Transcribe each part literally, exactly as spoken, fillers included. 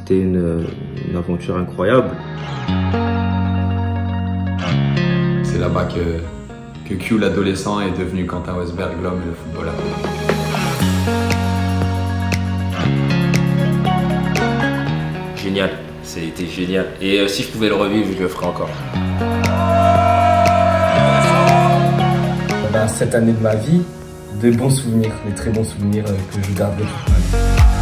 C'était une, une aventure incroyable. C'est là-bas que, que Q, l'adolescent, est devenu Quentin Westberg, l'homme et le footballeur. Génial, c'était génial. Et euh, si je pouvais le revivre, je le ferais encore. Ben, cette année de ma vie, de bons souvenirs, des très bons souvenirs euh, que je garderai toute ma vie.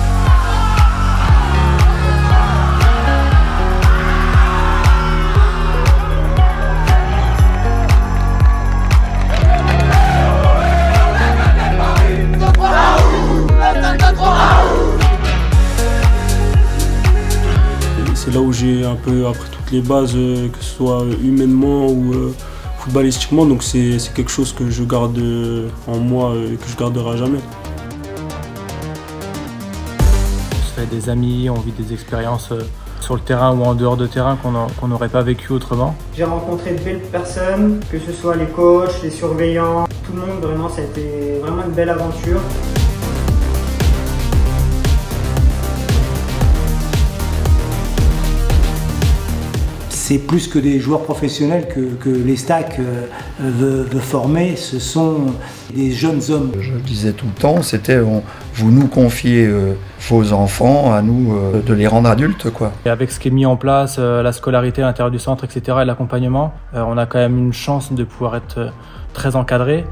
C'est là où j'ai un peu appris toutes les bases, que ce soit humainement ou euh, footballistiquement, donc c'est quelque chose que je garde en moi et que je garderai à jamais. On se fait des amis, on vit des expériences sur le terrain ou en dehors de terrain qu'on n'aurait pas vécu autrement. J'ai rencontré de belles personnes, que ce soit les coachs, les surveillants, tout le monde, vraiment ça a été vraiment une belle aventure. C'est plus que des joueurs professionnels que, que l'Estac euh, veut, veut former, ce sont des jeunes hommes. Je le disais tout le temps, c'était vous nous confiez euh, vos enfants, à nous euh, de les rendre adultes, quoi. Et avec ce qui est mis en place, euh, la scolarité à l'intérieur du centre, et cetera, et l'accompagnement, euh, on a quand même une chance de pouvoir être euh, très encadré.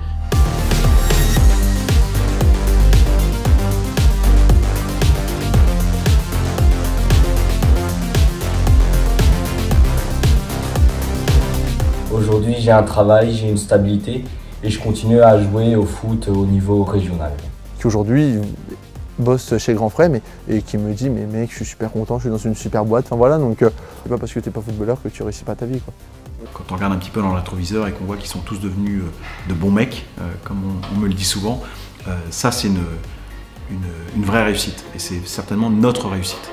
Aujourd'hui, j'ai un travail, j'ai une stabilité et je continue à jouer au foot au niveau régional. Qui aujourd'hui bosse chez Grand Frais mais, et qui me dit mais mec, je suis super content, je suis dans une super boîte. Enfin voilà, donc euh, c'est pas parce que t'es pas footballeur que tu réussis pas ta vie, quoi. Quand on regarde un petit peu dans le rétroviseur et qu'on voit qu'ils sont tous devenus de bons mecs, euh, comme on, on me le dit souvent, euh, ça c'est une, une, une vraie réussite et c'est certainement notre réussite.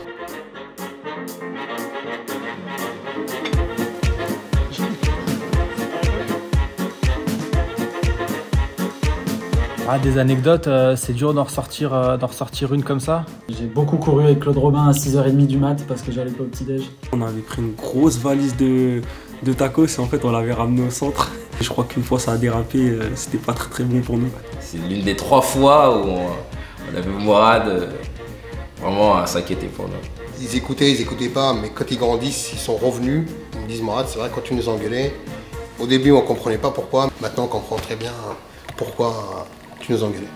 Ah, des anecdotes, euh, c'est dur d'en ressortir, euh, d'en ressortir une comme ça. J'ai beaucoup couru avec Claude Robin à six heures trente du mat parce que j'allais pas au petit-déj. On avait pris une grosse valise de, de tacos et en fait on l'avait ramené au centre. Je crois qu'une fois ça a dérapé, euh, c'était pas très très bon pour nous. C'est l'une des trois fois où on, on avait Mourad euh, vraiment à s'inquiéter pour nous. Ils écoutaient, ils écoutaient pas, mais quand ils grandissent, ils sont revenus. Ils me disent Mourad, c'est vrai quand tu nous engueulais. Au début on comprenait pas pourquoi, maintenant on comprend très bien pourquoi tu nous engueulais.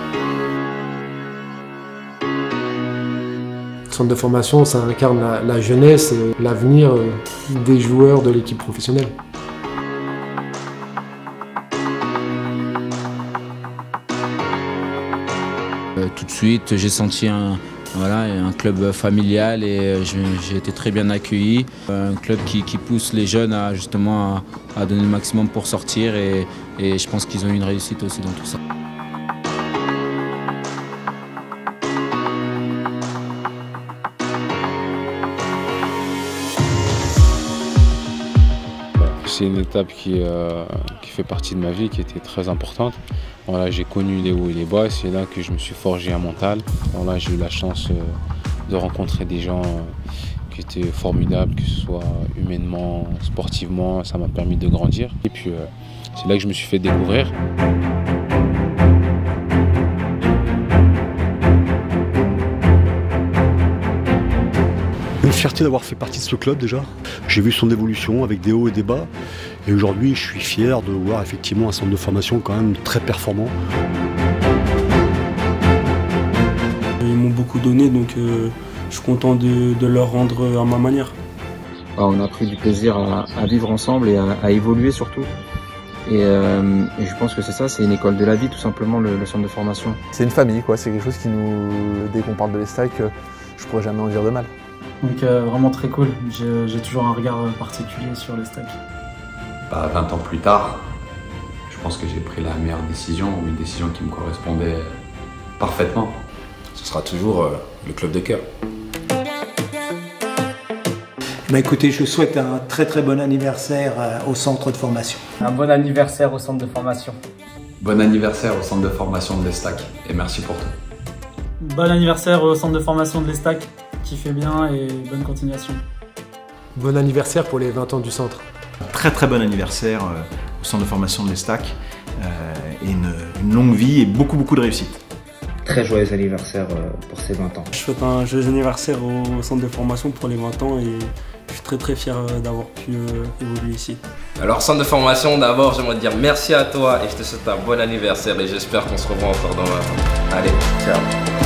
Le centre de formation, ça incarne la, la jeunesse et l'avenir des joueurs de l'équipe professionnelle. Euh, tout de suite, j'ai senti un, voilà, un club familial et j'ai été très bien accueilli. Un club qui, qui pousse les jeunes à, justement, à, à donner le maximum pour sortir et, et je pense qu'ils ont eu une réussite aussi dans tout ça. C'est une étape qui, euh, qui fait partie de ma vie, qui était très importante. Voilà, j'ai connu les hauts et les bas, c'est là que je me suis forgé un mental. Voilà, j'ai eu la chance euh, de rencontrer des gens euh, qui étaient formidables, que ce soit humainement, sportivement, ça m'a permis de grandir. Et puis euh, c'est là que je me suis fait découvrir. Une fierté d'avoir fait partie de ce club déjà. J'ai vu son évolution avec des hauts et des bas. Et aujourd'hui, je suis fier de voir effectivement un centre de formation quand même très performant. Ils m'ont beaucoup donné, donc euh, je suis content de, de leur rendre à ma manière. On a pris du plaisir à, à vivre ensemble et à, à évoluer surtout. Et, euh, et je pense que c'est ça, c'est une école de la vie tout simplement, le, le centre de formation. C'est une famille, quoi. C'est quelque chose qui nous, dès qu'on parle de l'Estac, je pourrais jamais en dire de mal. Donc euh, vraiment très cool, j'ai toujours un regard particulier sur l'Estac. Bah, vingt ans plus tard, je pense que j'ai pris la meilleure décision, ou une décision qui me correspondait parfaitement. Ce sera toujours euh, le club de cœur. Bah écoutez, je souhaite un très très bon anniversaire au centre de formation. Un bon anniversaire au centre de formation. Bon anniversaire au centre de formation de l'Estac et merci pour tout. Bon anniversaire au centre de formation de l'Estac. kiffez bien et bonne continuation. Bon anniversaire pour les vingt ans du centre. Très très bon anniversaire euh, au centre de formation de l'Estac euh, et une, une longue vie et beaucoup beaucoup de réussite. Très joyeux anniversaire euh, pour ces vingt ans. Je souhaite un joyeux anniversaire au centre de formation pour les vingt ans et je suis très très fier d'avoir pu euh, évoluer ici. Alors centre de formation, d'abord j'aimerais te dire merci à toi et je te souhaite un bon anniversaire et j'espère qu'on se revoit encore dans vingt ans. Allez, ciao.